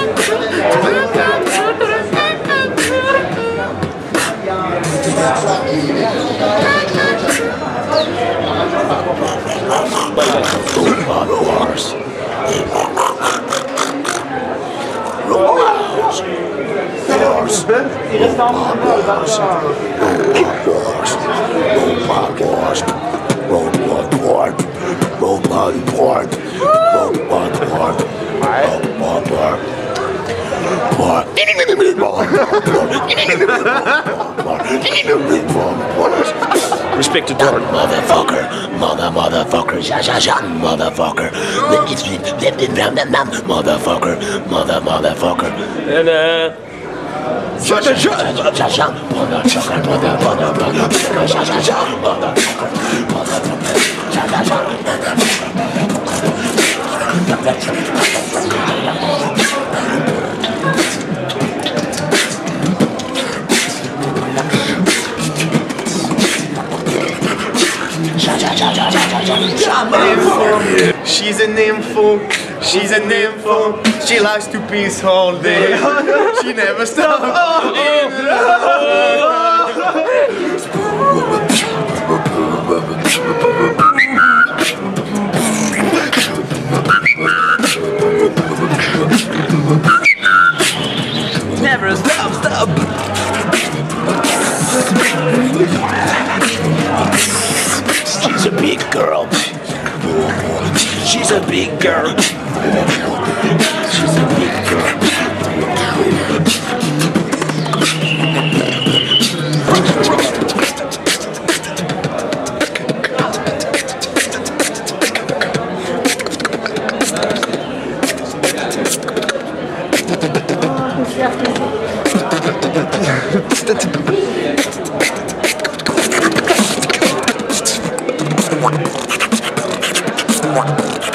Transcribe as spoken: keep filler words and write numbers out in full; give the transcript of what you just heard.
Il reste un Respect to Dart, motherfucker, mother, motherfucker, ja, ja, ja, motherfucker, motherfucker, mother, motherfucker, and uh. Ja, ja, ja, ja, ja, motherfucker, mother, motherfucker, ja, ja, ja, motherfucker, motherfucker, ja, ja, ja, She's a nympho, she's a nympho, she likes to piss all day, she never stops. Never stop, stop. She's a big girl. She's a big girl. She's a big girl. What?